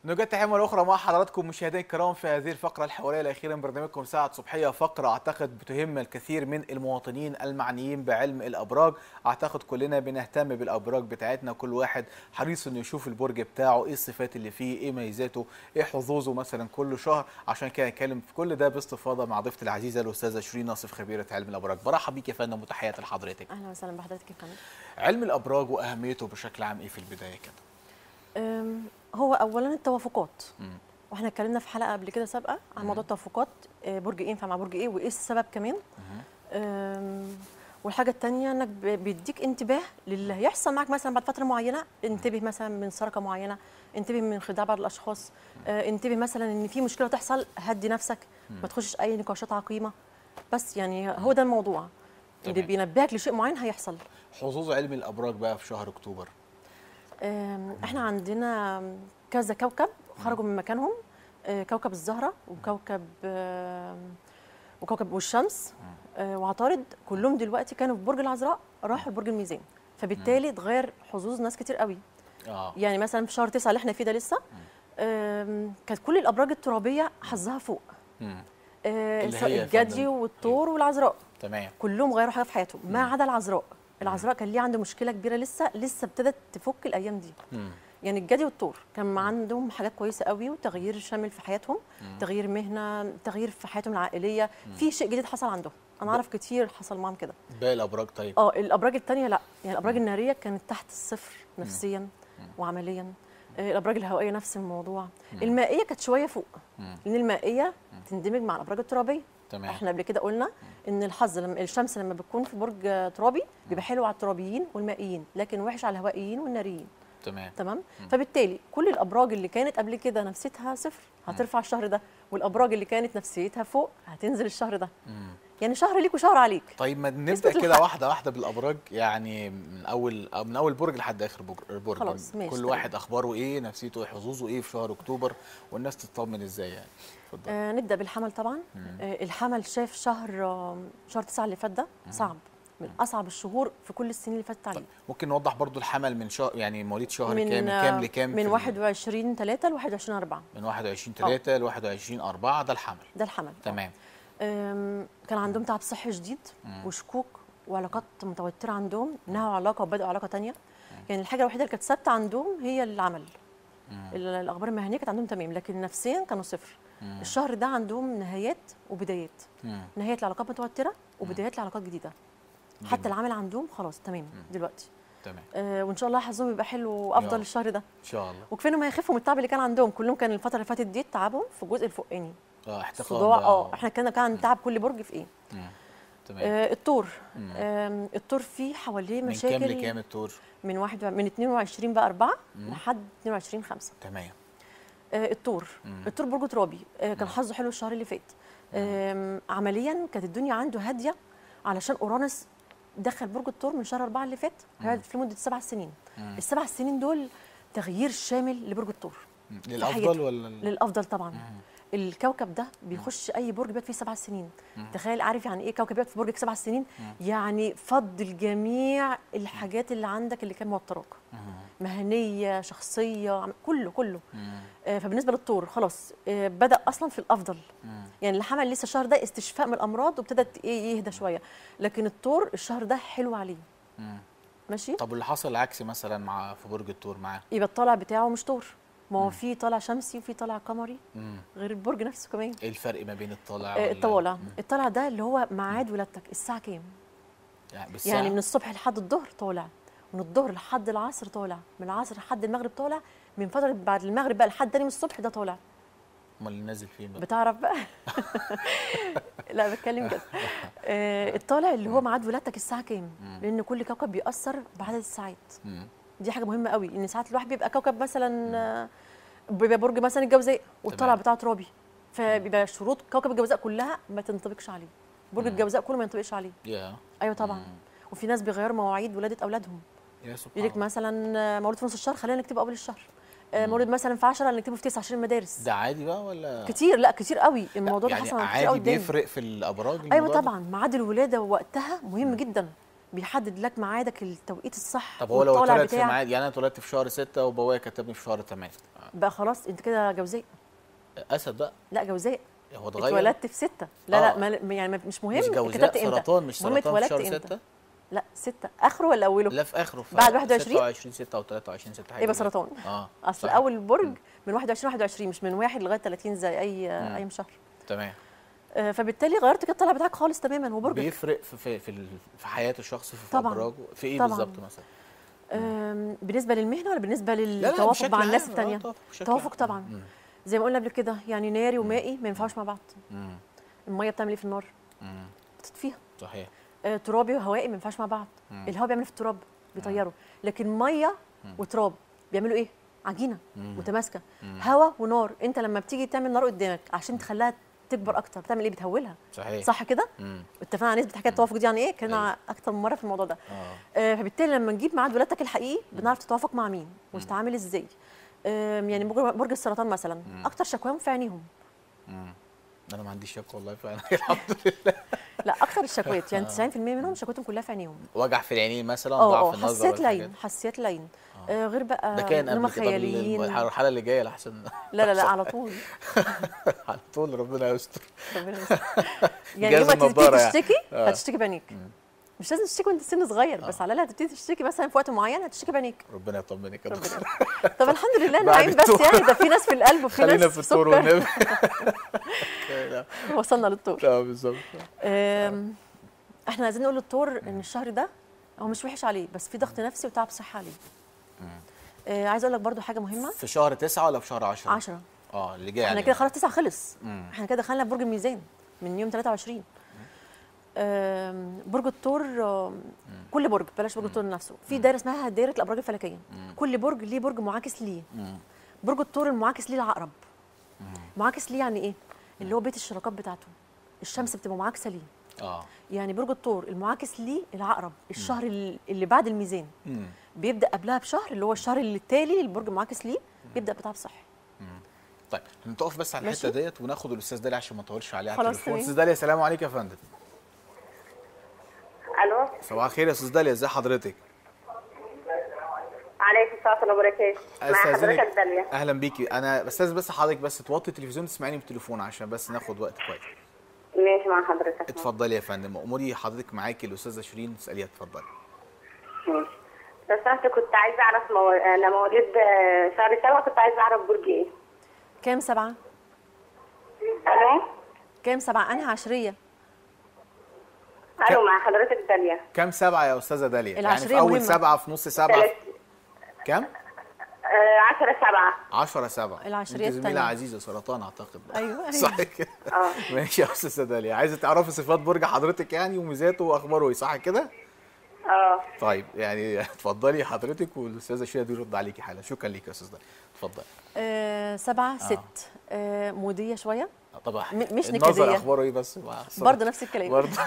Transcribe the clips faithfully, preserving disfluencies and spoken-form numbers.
نوجد تحية مرة أخرى مع حضراتكم مشاهدينا الكرام في هذه الفقرة الحوارية الأخيرة من برنامجكم ساعة صبحية، فقرة أعتقد بتهم الكثير من المواطنين المعنيين بعلم الأبراج. أعتقد كلنا بنهتم بالأبراج بتاعتنا، كل واحد حريص إنه يشوف البرج بتاعه، إيه الصفات اللي فيه، إيه ميزاته، إيه حظوظه مثلا كل شهر. عشان كده نتكلم في كل ده باستفاضة مع ضيفتي العزيزة الأستاذة شيرين ناصف خبيرة علم الأبراج. برحب بيك يا فندم وتحياتي لحضرتك. أهلا وسهلا بحضرتك يا فندم. علم الأبراج وأهميته بشكل عام إيه في البداية كده؟ هو اولا التوافقات، مم. واحنا اتكلمنا في حلقه قبل كده سابقه عن موضوع التوافقات، برج ايه ينفع مع برج ايه وايه السبب كمان. أم، والحاجه الثانيه انك ب- بيديك انتباه للي هيحصل معاك مثلا بعد فتره معينه. انتبه مثلا من سرقه معينه، انتبه من خداع بعض الاشخاص، أه، انتبه مثلا ان في مشكله تحصل، هدي نفسك، ما تخشش اي نقاشات عقيمه. بس يعني هو ده الموضوع اللي تمام. بينبهك لشيء معين هيحصل. حظوظ علم الأبراج بقى في شهر أكتوبر. أم، احنا عندنا كذا كوكب خرجوا من مكانهم، أه، كوكب الزهرة وكوكب أم، وكوكب والشمس أه، وعطارد، كلهم دلوقتي كانوا في برج العذراء راحوا لبرج الميزان، فبالتالي اتغير حظوظ ناس كتير قوي. اه يعني مثلا في شهر تسعة اللي احنا فيه ده لسه أم، كانت كل الابراج الترابيه حظها فوق، مم. أه، اللي سواء هي يا الجدي فندم؟ والثور والعذراء، تمام. كلهم غيروا حاجه في حياتهم ما عدا العذراء. العذراء كان ليه عنده مشكله كبيره، لسه لسه ابتدت تفك الايام دي. مم. يعني الجدي والثور كان عندهم حاجات كويسه قوي وتغيير شامل في حياتهم، تغيير مهنه، تغيير في حياتهم العائليه، في شيء جديد حصل عندهم. انا اعرف كتير حصل معاهم كده. باقي الابراج طيب؟ اه الابراج الثانيه لا، يعني الابراج الناريه كانت تحت الصفر نفسيا وعمليا. آه، الابراج الهوائيه نفس الموضوع. المائيه كانت شويه فوق، لان المائيه تندمج مع الابراج الترابيه. تمام. احنا قبل كده قلنا ان الحظ لما الشمس لما بتكون في برج آه، ترابي بيبقى حلو على الترابيين والمائيين، لكن وحش على الهوائيين والناريين. تمام. تمام. فبالتالي كل الابراج اللي كانت قبل كده نفسيتها صفر هترفع الشهر ده، والابراج اللي كانت نفسيتها فوق هتنزل الشهر ده. مم. يعني شهر ليك وشهر عليك. طيب ما نبدا اثبت كده الحق. واحده واحده بالابراج، يعني من اول أو من اول برج لحد اخر برج برج. خلاص، ماشي، كل تمام. واحد اخباره ايه، نفسيته ايه، حظوظه ايه في شهر اكتوبر، والناس تطمن ازاي يعني. اتفضل. آه نبدا بالحمل طبعا. آه الحمل شاف شهر آه شهر تسعة اللي فات ده صعب، من اصعب الشهور في كل السنين اللي فاتت عليه. طيب ممكن نوضح برضو الحمل من شهر، يعني مواليد شهر من كام، من كام لكام؟ من واحد وعشرين ثلاثة ل واحد وعشرين أربعة. من واحد وعشرين ثلاثة ل واحد وعشرين أربعة ده الحمل. ده الحمل. تمام. آم، كان عندهم تعب صحي شديد وشكوك وعلاقات متوتره عندهم، نهوا علاقه وبداوا علاقه ثانيه. يعني الحاجه الوحيده اللي كانت ثابته عندهم هي العمل. ال- الاخبار المهنيه كانت عندهم تمام، لكن نفسيا كانوا صفر. الشهر ده عندهم نهايات وبدايات، مم. نهايات لعلاقات متوتره وبدايات لعلاقات جديده. حتى جميل. العمل عندهم خلاص تمام دلوقتي. تمام. آه وان شاء الله حظهم يبقى حلو يا وافضل رب. الشهر ده. ان شاء الله. وكفايه انهم هيخفوا من التعب اللي كان عندهم. كلهم كان الفتره اللي فاتت دي تعبهم في الجزء الفوقاني، اه احتقان صداع. بقى. اه احنا كان كان تعب كل برج في ايه. مم. تمام. آه الثور، آه الثور فيه حواليه من مشاكل. كام لكام الثور؟ من واحد من اتنين وعشرين بقى أربعة لحد اتنين وعشرين خمسة. تمام. آه الثور، الثور برج ترابي، آه كان حظه حلو الشهر اللي فات. آه عمليا كانت الدنيا عنده هاديه علشان اورانوس دخل برج الثور من شهر أربعة اللي فات، هيقعد في لمده سبع سنين. السبع سنين دول تغيير شامل لبرج الثور. مم. في للافضل حياته. ولا ال- للافضل طبعا. الكوكب ده بيخش اي برج بيقعد فيه سبع سنين. تخيل، عارف يعني ايه كوكب يقعد في برجك سبع سنين؟ يعني فض الجميع الحاجات اللي عندك اللي كان موتراك، مهنيه، شخصيه، عم- كله كله. آه فبالنسبه للطور خلاص، آه بدا اصلا في الافضل. يعني الحمل لسه الشهر ده استشفاء من الامراض وابتدت ايه يهدى شويه، لكن الطور الشهر ده حلو عليه. مم. ماشي. طب واللي حصل العكسي مثلا مع في برج الثور معاه؟ يبقى الطالع بتاعه مش طور، ما هو في طالع شمسي وفي طالع قمري مم. غير البرج نفسه كمان. ايه الفرق ما بين الطالع آه، وال- الطوالع، مم. الطالع ده اللي هو ميعاد ولادتك الساعه كام. يعني بالساعة؟ يعني من الصبح لحد الظهر طالع، من الظهر لحد العصر طالع، من العصر لحد المغرب طالع، من فتره بعد المغرب بقى لحد تاني من الصبح ده طالع. امال اللي نازل فين بقى؟ بتعرف بقى. لا بتكلم كده. آه الطالع اللي هو ميعاد ولادتك الساعه كام، لان كل كوكب بيأثر بعدد الساعات. مم. دي حاجه مهمه قوي، ان ساعات الواحد بيبقى كوكب مثلا آه، بيبقى برج مثلا الجوزاء والطالع تمام. بتاعه ترابي، فبيبقى شروط كوكب الجوزاء كلها ما تنطبقش عليه، برج الجوزاء كله ما ينطبقش عليه. يا ايوه طبعا. وفي ناس بيغيروا مواعيد ولاده اولادهم، يا سبحان يقول لك الله. مثلا مولود في نص الشهر خلينا نكتبه قبل الشهر، آه، مولود مثلا في عشرة نكتبه في تسعة عشان المدارس. ده عادي بقى ولا كتير، لا كتير قوي الموضوع ده يعني حصل كتير عادي قوي قدامي. بيفرق في الابراج؟ ايوه الموضوع ده؟ طبعا، ميعاد الولاده ووقتها مهم جدا. بيحدد لك ميعادك التوقيت الصح. طب هو لو والطالع اتولد في بتاعك ميعاد، يعني انا اتولدت في شهر ستة وبابايا كتبني في شهر ثمانية، بقى خلاص انت كده جوزاء. اسد بقى. لا جوزاء. هو اتغير؟ اتولدت في ستة. لا آه. لا ما يعني مش مهم مش جوزاء، كتبت امتى، سرطان، مش المهم سرطان في اتولدت شهر امتى. ستة؟ لا ستة اخره ولا اوله؟ لا في اخره، في بعد واحد وعشرين ستة وعشرين ستة او ثلاثة وعشرين ستة حاجه يبقى كده. سرطان. اه اصل صحيح. اول برج من واحد وعشرين واحد وعشرين، مش من واحد لغايه ثلاثين زي اي مم. اي شهر. تمام. آه، فبالتالي غيرت كده الطلع بتاعك خالص تماما وبرجك. بيفرق في في في, ال- في حياه الشخص في طبعاً. ابراجه في ايه طبعاً. بالظبط مثلا؟ آم، بالنسبه للمهنه ولا بالنسبه لا لا للتوافق بشكل مع الناس عام. الثانيه؟ آه، طبعاً، بشكل توافق عام. طبعا. مم. زي ما قلنا قبل كده، يعني ناري ومائي ما ينفعوش مع بعض. مم. الميه بتعمل ايه في النار؟ مم. بتطفيها. صحيح. آه، ترابي وهوائي ما ينفعش مع بعض. مم. الهواء بيعمل في التراب بيطيره، لكن ميه وتراب بيعملوا ايه؟ عجينه مم. متماسكه. مم. هواء ونار، انت لما بتيجي تعمل نار قدامك عشان تخليها تكبر اكتر بتعمل ايه؟ بتهولها. صحيح. صح كده؟ مم. اتفقنا على نسبه حكايه التوافق دي يعني ايه؟ كنا أيوة. اكتر من مره في الموضوع ده. اه آه، فبالتالي لما نجيب ميعاد ولادتك الحقيقي بنعرف تتوافق مع مين وتتعامل ازاي. آم، يعني برج برج السرطان مثلا اكتر شكواهم في عينيهم. مم. انا ما عنديش شك والله فعلا. الحمد لله. لا اكتر الشكوات يعني تسعين في المية منهم شكوتهم كلها في عينيهم. وجع في العينين مثلا، اه ضعف اه النظر حساسيات والحاجات العين، دي. حساسيات العين. آه غير بقى ده كان ان هم قبل كده. طب خياليين. الحاله اللي جايه لحسن لا لا لا على طول. على طول ربنا يستر. ربنا يستر. يعني جاز يوم ما تبتدي النضارة يعني. تشتكي آه. هتشتكي بعينيك. مش لازم تشتكي وانت سن صغير، بس على الاقل هتبتدي تشتكي مثلا في وقت معين هتشتكي بعينيك. ربنا يطمنك يا ربنا دكتور. يستر. طب الحمد لله بعد نعيم، بس التور. يعني ده في ناس في القلب وفي ناس خلينا في الطور سكر. والنبي. وصلنا للطور. اه بالظبط. آم، احنا عايزين نقول للطور ان الشهر ده هو مش وحش عليه، بس في ضغط نفسي وتعب صحي عليه. آه عايزه اقول لك برضو حاجه مهمه. في شهر تسعة ولا في شهر عشرة؟ عشرة. اه اللي جاي احنا يعني. كده خلاص تسعة خلص. مم. احنا كده دخلنا في برج الميزان من يوم ثلاثة وعشرين. آم، برج الثور، آم، كل برج، بلاش برج الثور نفسه، في دايره اسمها دايره الابراج الفلكيه. كل برج ليه برج معاكس ليه. مم. برج الثور المعاكس ليه العقرب. معاكس ليه يعني ايه؟ اللي هو بيت الشراكات بتاعته، الشمس بتبقى معاكسه ليه. اه يعني برج الثور المعاكس ليه العقرب، الشهر ال- اللي بعد الميزان مم. بيبدا قبلها بشهر، اللي هو الشهر اللي التالي البرج المعاكس ليه بيبدا بتعب صحي. طيب نتوقف بس على ماشي. الحته ديت وناخد الاستاذ داليا عشان ما نطولش عليه على خلاص التليفون. تمام. استاذ داليا السلام عليكم يا فندم. الو. صباح الخير يا استاذ داليا، ازي حضرتك؟ عليكم السلام ورحمه الله وبركاته. مع أستاذنك- حضرتك داليا. اهلا بيكي. انا بستاذن بس حضرتك بس توطي التلفزيون تسمعيني بالتليفون عشان بس ناخد وقت كويس. ماشي مع حضرتك. اتفضلي يا فندم، اموري حضرتك معاكي الاستاذه شيرين تساليها. اتفضلي. ماشي. بس انا كنت عايزه اعرف مو... انا مواليد آه، شهر سبعة، كنت عايزه اعرف برج ايه. كام سبعه؟ الو. كام سبعه؟ انهي عشرية؟ الو مع حضرتك داليا. كام سبعه يا استاذه داليا؟ يعني العشرية في اول مهمة. سبعه، في نص سبعه، ثلاث كام؟ آه، عشرة سبعة. عشرة سبعة. العشرية انت زميله التانية. عزيزه سرطان اعتقد. أيوة، أيوة. صح كده. اه. ماشي يا استاذه داليا، عايزه تعرفي صفات برج حضرتك يعني وميزاته واخباره ايه، صح كده؟ اه. طيب يعني اتفضلي حضرتك والاستاذه شيرين دي يرد عليكي حالا. شكرا ليك يا استاذ داليا. اتفضلي. آه سبعه ست. آه موديه شويه. طبعا م- مش النظر نكدية. اخباره ايه بس؟ برضه نفس الكلام. برضه.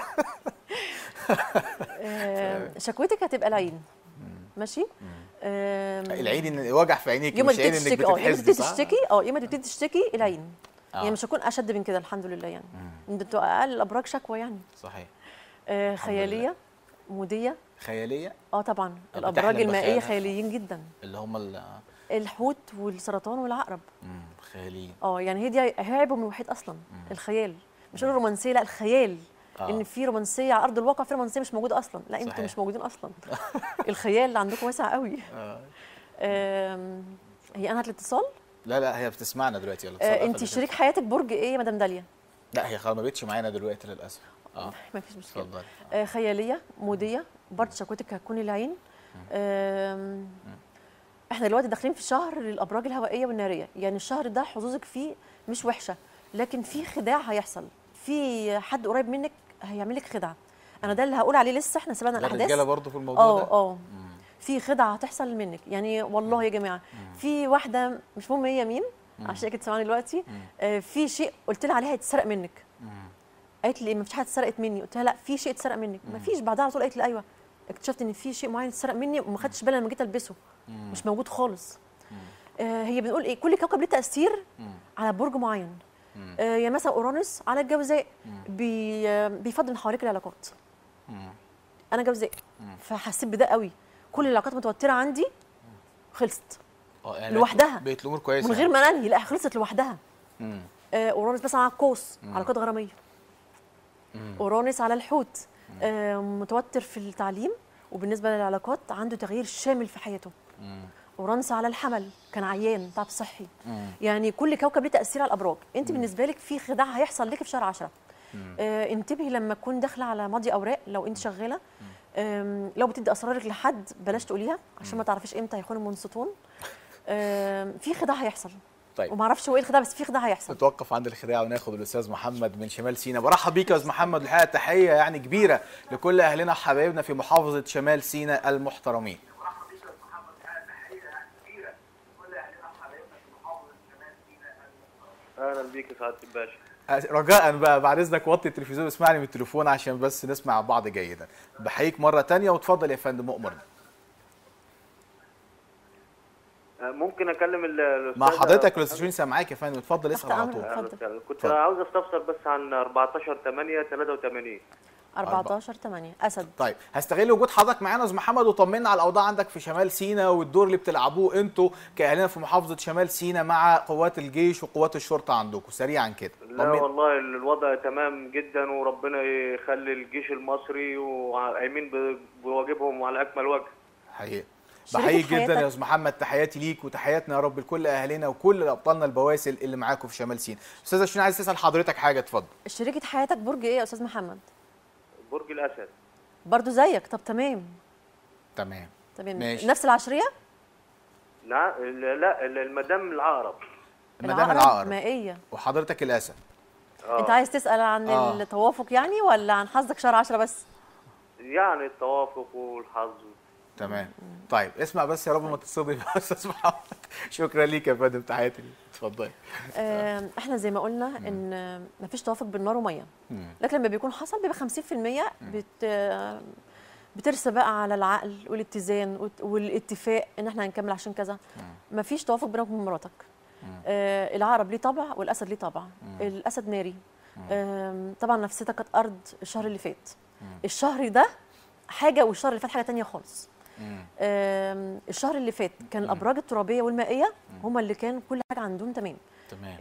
آه شكوتك هتبقى العين. ماشي. آه العين ان وجع في عينيك، يوم ما مش عين تبتدي انك تشتكي اه يوم ما بتتحسدي، تبتدي صح؟ تشتكي اه يوم ما تبتدي تشتكي العين. آه. يعني مش هكون اشد من كده الحمد لله يعني. انت انتوا اقل الابراج شكوى يعني. صحيح. آه خياليه موديه. خياليه اه طبعا آه، الابراج بتحلم المائيه بخيالها. خياليين جدا. اللي هم ال الحوت والسرطان والعقرب. مم، خياليين. اه يعني هي دي هي عيبهم الوحيد اصلا الخيال. مش الرومانسيه، لا الخيال. آه. ان في رومانسيه على ارض الواقع، في رومانسيه مش موجوده اصلا. لا انتوا صحيح. مش موجودين اصلا. الخيال اللي عندكم واسع قوي. آه. آم، هي انهت الاتصال. لا لا هي بتسمعنا دلوقتي. يلا آه اتصل انت قفل شريك حياتك برج ايه يا مدام داليا؟ لا هي خلاص ما بقتش معانا دلوقتي للاسف. اه ما فيش مشكله. اتفضلي. آه خياليه موديه برضه شكوتك هتكون العين. آم، احنا دلوقتي داخلين في شهر للابراج الهوائيه والناريه، يعني الشهر ده حظوظك فيه مش وحشه، لكن في خداع هيحصل، في حد قريب منك هيعمل لك خدعه. انا ده اللي هقول عليه، لسه احنا سبقنا ده الاحداث. الرجاله برضه في الموضوع اه ده. اه في خدعه هتحصل منك، يعني والله يا جماعه في واحده مش مهم هي مين عشان كده تسمعني دلوقتي. آه في شيء قلت لها عليها هيتسرق منك. قالت لي ما فيش حاجه اتسرقت مني، قلت لها لا في شيء اتسرق منك. ما فيش، بعدها على طول قالت لي ايوه اكتشفت ان في شيء معين اتسرق مني وما خدتش بالي لما جيت البسه. مش موجود خالص. آه هي بنقول ايه، كل كوكب ليه تاثير على برج معين. آه يعني مثلا اورانوس على الجوزاء بي آه بيفضل من حواليك العلاقات. انا جوزاء، فحسيت بده قوي. كل العلاقات متوتره عندي خلصت اه يعني لوحدها، بقت الامور كويسه من غير ما انهي، لا خلصت لوحدها. امم آه، اورانوس مثلا على القوس، علاقات غراميه. اورانوس على الحوت، آه، متوتر في التعليم، وبالنسبه للعلاقات عنده تغيير شامل في حياته. اورانوس على الحمل، كان عيان تعب صحي. يعني كل كوكب له تاثير على الابراج. انت مم. بالنسبه لك في خداع هيحصل لك في شهر عشرة. آه، انتبهي لما تكون داخله على ماضي اوراق لو انت شغاله. لو بتدي اسرارك لحد بلاش تقوليها عشان ما تعرفيش امتى هيخون المنصتون. في خداع هيحصل. طيب وما اعرفش هو ايه الخداع، بس في خداع هيحصل. نتوقف عند الخداع وناخد الاستاذ محمد من شمال سيناء. برحب بيك يا استاذ محمد، الحقيقه تحيه يعني كبيره لكل اهلنا وحبايبنا في محافظه شمال سيناء المحترمين. اهلا بيك يا سعاده الباشا. رجاء بقى بعد اذنك وطي التلفزيون واسمعني من التليفون عشان بس نسمع بعض جيدا. بحييك مره ثانيه وتفضل يا فندم مؤمر. ممكن اكلم الاستاذ مع حضرتك الاستاذ شيرين سامعاك يا فندم، اتفضل اسال على طول. اتفضل. كنت عاوز استفسر بس عن أربعتاشر ثمانية ثلاثة وثمانين. أربعتاشر ثمانية اسد. طيب هستغل وجود حضرتك معانا يا استاذ محمد وطمنا على الاوضاع عندك في شمال سيناء والدور اللي بتلعبوه انتوا كاهلنا في محافظه شمال سيناء مع قوات الجيش وقوات الشرطه عندكم سريعا كده. لا والله الوضع تمام جدا وربنا يخلي الجيش المصري وقايمين بواجبهم وعلى اكمل وجه. حقيقي بحييك جدا يا استاذ محمد، تحياتي ليك وتحياتنا يا رب لكل اهالينا وكل ابطالنا البواسل اللي معاكم في شمال سيناء. استاذه شيرين عايز تسال حضرتك حاجه، اتفضل. شريكه حياتك برج ايه يا استاذ محمد؟ برج الاسد. برضو زيك؟ طب تمام تمام تمام ماشي. نفس العشريه؟ لا لا المدام العقرب. المدام العقرب مائيه وحضرتك الاسد. آه. انت عايز تسال عن آه. التوافق يعني ولا عن حظك شهر عشرة بس؟ يعني التوافق والحظ. تمام. طيب اسمع بس يا رب ما تتصدم يا استاذ محمد. شكرا ليك يا فندم، تحياتي ليك، اتفضلي. آه احنا زي ما قلنا مم. ان ما فيش توافق بين نار وميه، لكن لما بيكون حصل بيبقى خمسين في المية بت بترسى بقى على العقل والاتزان والاتفاق ان احنا هنكمل عشان كذا. ما فيش توافق بينك وبين مراتك. آه العقرب ليه طبع والاسد ليه طبع. الاسد ناري. آه طبعا نفسيتك كانت ارض الشهر اللي فات. الشهر ده حاجه والشهر اللي فات حاجه ثانيه خالص. الشهر اللي فات كان الابراج الترابيه والمائيه هم اللي كان كل حاجه عندهم تمام تمام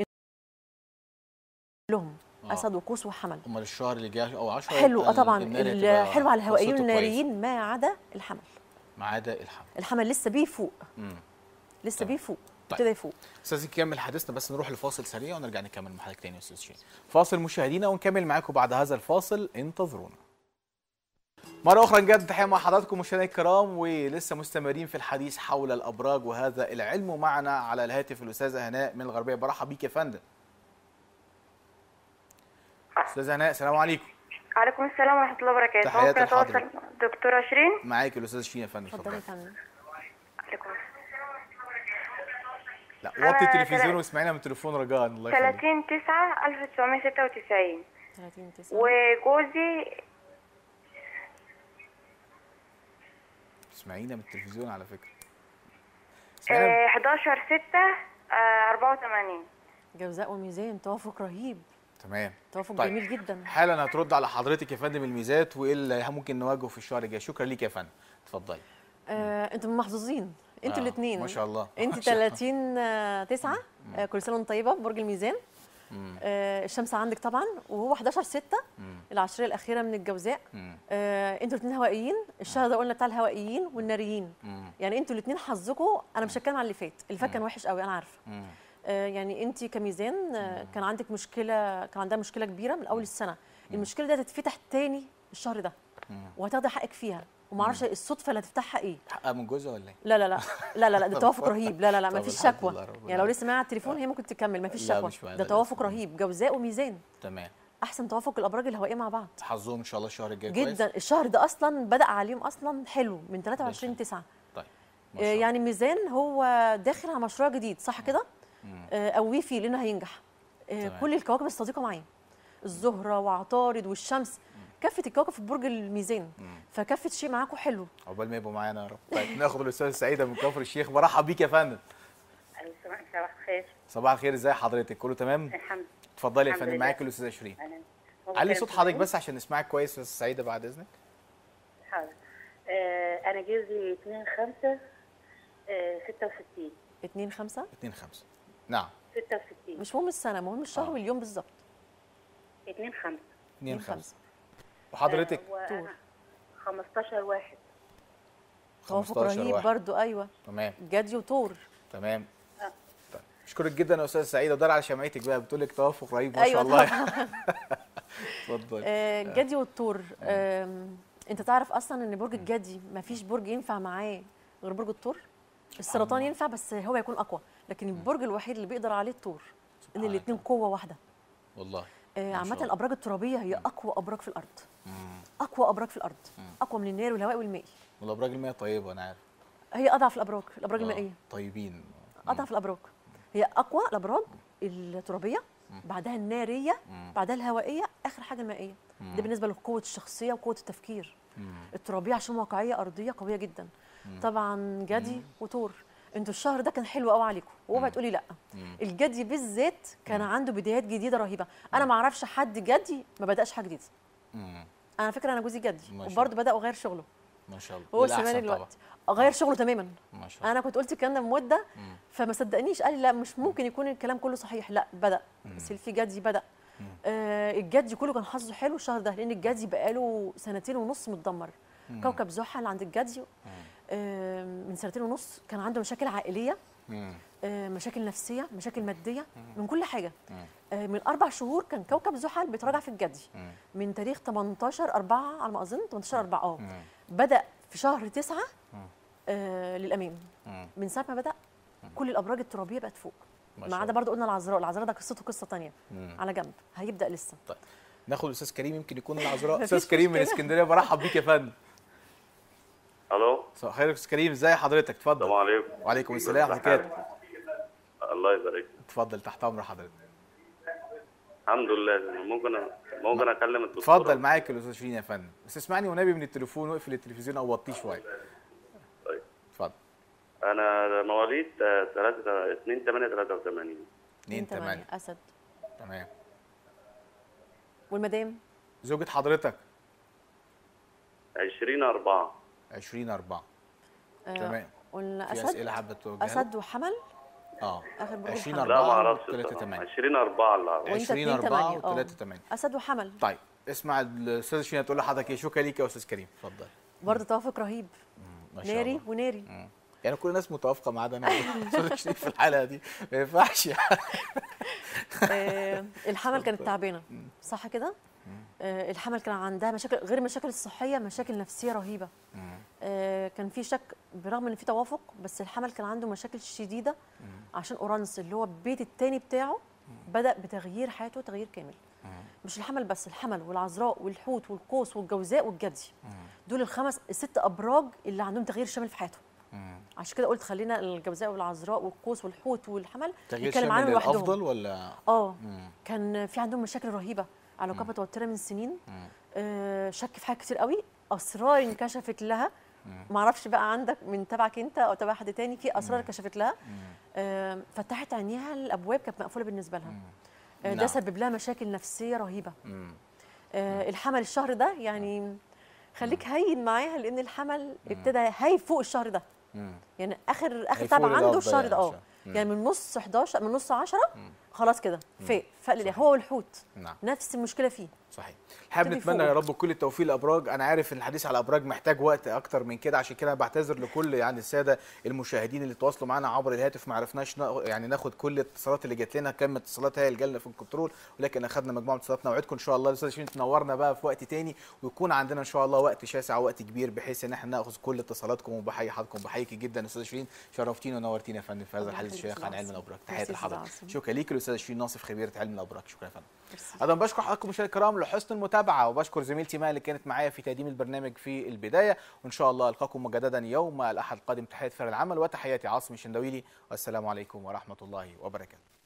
لهم آه. اسد وقوس وحمل. امال الشهر اللي جاي او عشرة حلو اه طبعا حلو على الهوائيين والناريين ما عدا الحمل. ما عدا الحمل. الحمل لسه بيفوق لسه بيفوق ابتدى طيب. يفوق. استاذ نكمل حديثنا بس نروح لفاصل سريع ونرجع نكمل مع حضرتك تاني يا استاذ شيرين. فاصل مشاهدينا ونكمل معاكم بعد هذا الفاصل، انتظرونا. مرة أخرى نجدد تحية مع حضراتكم مشاهدينا الكرام، ولسه مستمرين في الحديث حول الأبراج وهذا العلم، ومعنا على الهاتف الأستاذة هناء من الغربية. برحب بيك يا فندم. أستاذة هناء السلام عليكم. وعليكم السلام ورحمة الله وبركاته. تحياتي لحضرتك. دكتورة شيرين. معاك الأستاذة شيرين يا فندم. اتفضلي يا فندم. عليكم لا وطي التلفزيون واسمعينا من التليفون رجاء الله يخليك. ثلاثين تسعة ألف وتسعمية وستة وتسعين. ثلاثين تسعة وجوزي اسمعينا من التلفزيون على فكرة. آه حداشر ستة أربعة وثمانين. جوزاء وميزان، توافق رهيب. تمام توافق طيب. جميل جدا. حالا هترد على حضرتك يا فندم الميزات وايه اللي ممكن نواجهه في الشهر الجاي. شكرا ليك يا فندم، اتفضلي. آه انتم محظوظين انتوا آه الاثنين ما شاء الله. انت ثلاثين تسعة آه كل سنه وانت طيبه في برج الميزان. آه الشمس عندك طبعا وهو حداشر ستة العشريه الاخيره من الجوزاء. آه انتوا الاثنين هوائيين. الشهر ده قلنا بتاع الهوائيين والناريين. مم. يعني انتوا الاثنين حظكم، انا مش هتكلم على اللي فات، اللي فات كان وحش قوي انا عارفه. آه يعني انت كميزان آه كان عندك مشكله، كان عندها مشكله كبيره من اول السنه. مم. المشكله دي هتتفتح تاني الشهر ده وهتاخدي حقك فيها، وما اعرفش الصدفه اللي هتفتحها ايه. حقها من جوزها ولا ايه؟ لا لا لا لا لا, لا ده توافق رهيب. لا لا لا ما فيش شكوى. يعني لو لسه معاها على التليفون هي ممكن تكمل، ما فيش شكوى. ده توافق رهيب، جوزاء وميزان. تمام. احسن توافق الابراج الهوائيه مع بعض. حظهم ان شاء الله الشهر الجاي جدا كويس. الشهر ده اصلا بدا عليهم اصلا حلو من ثلاثة وعشرين تسعة. طيب آه يعني ميزان هو داخل على مشروع جديد صح كده؟ آه قويه فيه لانه هينجح. آه كل الكواكب الصديقه معاه، الزهره وعطارد والشمس، كافه الكواكب في برج الميزان. فكافه شيء معاكم حلو. عقبال ما يبقوا معانا يا رب. طيب ناخد الاستاذه سعيده من كفر الشيخ. برحب بيك يا فندم. ايوه صباح الخير. صباح الخير، ازي حضرتك؟ كله تمام؟ الحمد لله. اتفضلي يا فندم، معاك الاستاذه شيرين. علي صوت حضرتك بس عشان نسمعك كويس يا استاذه سعيده بعد اذنك. حاضر. حاضر. آه انا جوزي اتنين خمسة ستة وستين. اتنين خمسة اتنين خمسة. نعم. ستة وستين. مش مهم السنه، مهم الشهر آه. واليوم بالظبط. اتنين خمسة. اتنين خمسة. وحضرتك؟ آه خمستاشر واحد. توافق رهيب برضو. ايوه تمام. جدي وتور. تمام. آه. طيب اشكرك جدا يا استاذه سعيده، ودار على شمعتك بقى، بتقول لك توافق رهيب ما أيوة شاء الله. اتفضل. آه جدي والتور. آه انت تعرف اصلا ان برج الجدي ما فيش برج ينفع معاه غير برج التور. السرطان ينفع بس هو يكون اقوى، لكن البرج الوحيد اللي بيقدر عليه التور، ان الاثنين قوه واحده والله. آه عامه الابراج الترابيه هي اقوى ابراج في الارض. مم. اقوى ابراج في الارض. مم. اقوى من النار والهواء والماء. والابراج المائيه طيبه انا عارف. هي اضعف الابراج، الابراج المائيه طيبين. اضعف الابراج. هي اقوى الابراج الترابيه، بعدها الناريه، بعدها الهوائيه، اخر حاجه المائيه. ده بالنسبه لقوه الشخصيه وقوه التفكير. مم. الترابيه عشان واقعيه ارضيه قويه جدا. مم. طبعا جدي مم. وتور، انتوا الشهر ده كان حلو قوي عليكم، واوعي تقولي لا. مم. الجدي بالذات كان مم. عنده بدايات جديده رهيبه. انا ما اعرفش حد جدي ما بداش حاجه جديده. مم. انا فاكره انا جوزي جدي وبرضه بدا وغير شغله ما شاء الله. هو شمال الوقت غير شغله تماما. ما شاء الله. انا كنت قلت الكلام ده من مده فما صدقنيش، قال لي لا مش ممكن يكون الكلام كله صحيح. لا بدا بس في جدي بدا. آه الجدي كله كان حظه حلو الشهر ده، لان الجدي بقاله سنتين ونص متدمر. مم. كوكب زحل عند الجدي آه من سنتين ونص كان عنده مشاكل عائليه، آه مشاكل نفسيه، مشاكل ماديه، من كل حاجه. آه من اربع شهور كان كوكب زحل بيتراجع في الجدي، من تاريخ تمنتاشر أربعة على ما اظن، تمنتاشر أربعة اه بدا في شهر تسعة آه للامام. من ساعه ما بدا كل الابراج الترابيه بقت فوق، ما عدا برضه قلنا العذراء. العذراء ده قصته قصه ثانيه على جنب، هيبدا لسه. طيب ناخد الاستاذ كريم، يمكن يكون العذراء. استاذ كريم من اسكندريه، برحب بيك يا فندم. الو صباح الخير يا استاذ كريم، ازي حضرتك؟ اتفضل. السلام عليكم. وعليكم السلام ورحمه الله وبركاته. الله يبارك. اتفضل تحت امر حضرتك. الحمد لله. ممكن ممكن اكلم الدكتور؟ اتفضل معاك الاستاذ شيرين يا فندم، بس اسمعني والنبي من التليفون، واقفل التلفزيون او وطيه شويه. طيب اتفضل. انا مواليد اتنين تمانية تلاتة وتمانين. اتنين تمانية اسد. تمام. والمدام زوجة حضرتك؟ عشرين أربعة. عشرين أربعة. آه تمام. قلنا اسد. اسد. اسئله حابه توجهها؟ اسد وحمل. اه اخر برج عشرين الحمل. لا ما أربعة اعرفش وتلاتة تمانية. عشرين أربعة اللي اعرفه. عشرين أربعة وتلاتة تمانية. اسد وحمل. طيب اسمع الاستاذ شيرين هتقول لحضرتك ايه. شكرا ليك يا استاذ كريم، اتفضل. برضه توافق رهيب. ما شاء ناري الله. وناري. مم. يعني كل الناس متوافقه ما عدا انا. استاذ شيرين في الحلقه دي ما ينفعش يعني. آه الحمل كانت تعبانه صح كده؟ آه الحمل كان عندها مشاكل غير المشاكل الصحيه، مشاكل نفسيه رهيبه. آه كان في شك برغم ان في توافق، بس الحمل كان عنده مشاكل شديده عشان اورانوس اللي هو البيت الثاني بتاعه بدا بتغيير حياته تغيير كامل. مش الحمل بس، الحمل والعذراء والحوت والقوس والجوزاء والجدي، دول الخمس الست ابراج اللي عندهم تغيير شامل في حياتهم. عشان كده قلت خلينا الجوزاء والعذراء والقوس والحوت والحمل نتكلم عنهم لوحدهم. افضل ولا اه كان في عندهم مشاكل رهيبه، علاقات متوتره من سنين، آه شك في حاجات كتير قوي، اسرار انكشفت لها. ما اعرفش بقى عندك من تبعك انت او تبع حد تاني، في اسرار كشفت لها، آه فتحت عينيها، الابواب كانت مقفوله بالنسبه لها. آه ده سبب لها مشاكل نفسيه رهيبه. آه الحمل الشهر ده يعني خليك هين معاها، لان الحمل ابتدى هيفوق الشهر ده. مم. يعني اخر اخر تبع عنده الشهر ده اه يعني من نص حداشر من نص عشرة خلاص كده فاق فاق هو والحوت. نعم. نفس المشكله فيه. صحيح. احنا بنتمنى يا رب كل التوفيق للابراج. انا عارف ان الحديث على الابراج محتاج وقت اكتر من كده، عشان كده بعتذر لكل يعني الساده المشاهدين اللي تواصلوا معنا عبر الهاتف، ما عرفناش يعني ناخد كل الاتصالات اللي جات لنا، كم اتصالات هي اللي جالنا في الكنترول، ولكن اخذنا مجموعه اتصالات. نوعدكم ان شاء الله الاستاذ شيرين تنورنا بقى في وقت تاني، ويكون عندنا ان شاء الله وقت شاسع ووقت كبير بحيث ان احنا ناخذ كل اتصالاتكم. وبحيي حضراتكم، بحييكي جدا استاذ شيرين، شرفتينا ونورتينا يا فندم في هذا الحديث الشيق عن علم الابراج. تحياتي لحضرتك. شكرا ليك الاستاذ شيرين ناصف، خبيره علم الابراج. شكرا يا فندم. ايضا بشكر حضراتكم مشاهدينا الكرام لحسن المتابعه، وبشكر زميلتي ماء اللي كانت معايا في تقديم البرنامج في البدايه، وان شاء الله القاكم مجددا يوم الاحد القادم. تحيات فريق العمل وتحياتي عاصم الشندويلي، والسلام عليكم ورحمه الله وبركاته.